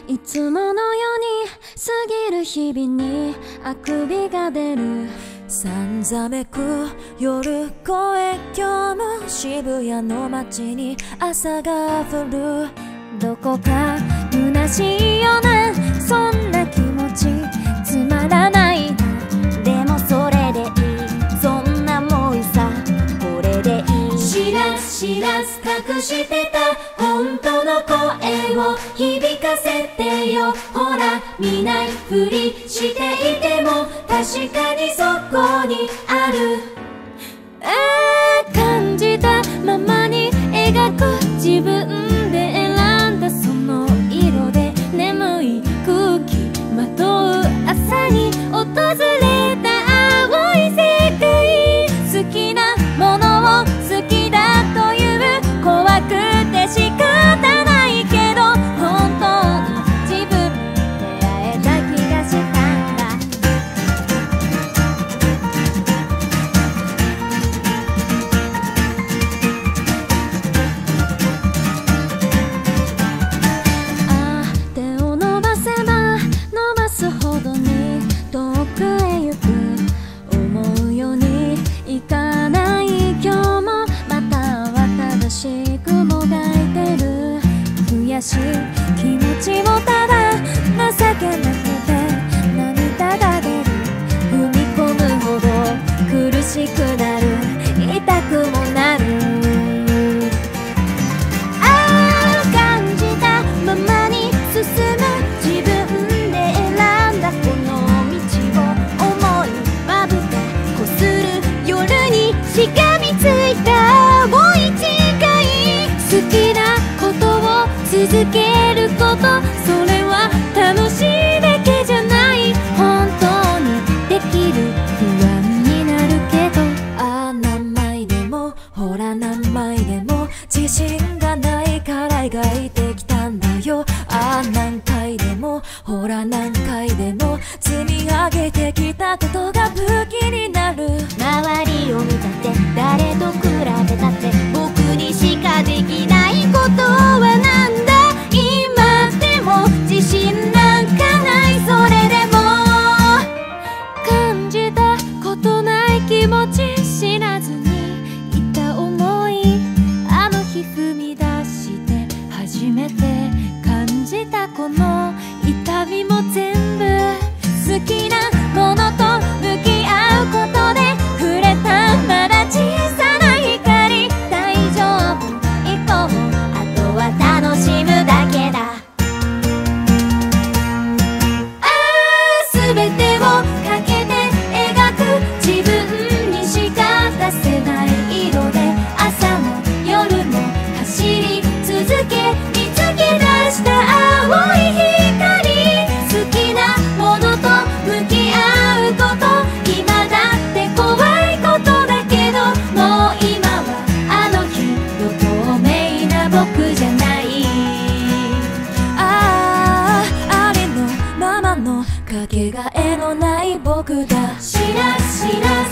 いつものように過ぎる日々にあくびが出る。 さんざめく夜越え、今日も渋谷の街に朝が降る。 どこか虚しいよな、そんな気持ちつまらないな。でもそれでいい、そんなもんさ、これでいい。知らず知らず隠してた本当の声を響かせてよ。ほら見ないふりしていても確かにそこにある。感じたままに描く自分で選んだその色で眠い空気まとう朝に訪れた青い世界。好きなものを好きだという怖くて仕方ないけど、本当に自分に出会えた気がしたんだ。手を伸ばせば伸ばすほどに遠くへ行く。思うようにいかない今日もまた慌ただしくもがいてる。悔しい気持ちもただ情けなくて涙が出る。踏み込むほど苦しくなる、痛くもなる。感じたままに進む自分で選んだこの道を思いまぶてこする夜にしがみついた青い誓い。好きなことを続けること、それは楽しいだけじゃない。本当にできる不安になるけど、 何枚でもほら何枚でも自信がないから描いてきたんだよ。何回でもほら何回でも積み上げてきたことが武器になる。 周りを見たって誰と比べたって僕にしかできないことはなんだ。今でも自信なんかない。それでも感じたことない気持ち知らずにいた思い。あの日踏み出して初めて感じたこの痛みも全部好きなものと向き合うことで触れたまだ小さな光。大丈夫行こう、あとは楽しむだけだ。全てをかけて描く自分にしか出せない色で朝も夜も走り続け見つけ出した青い光。好きなものと向き合うこと、今だって怖いことだけど、もう今はあの日の透明な僕じゃない。 ありのままのかけがえのない僕だ。 知らず知らず